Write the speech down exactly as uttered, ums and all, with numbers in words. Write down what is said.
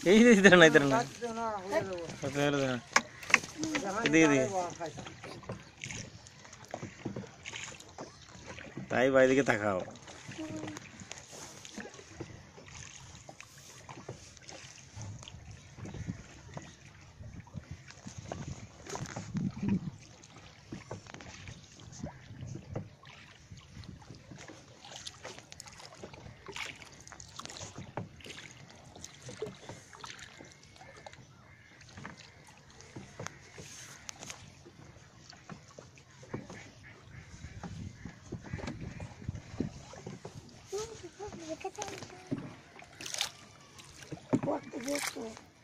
এই যে ইধর না ইধর না এদিকে এদিকে তাই ভাই দিকে তাকাও What the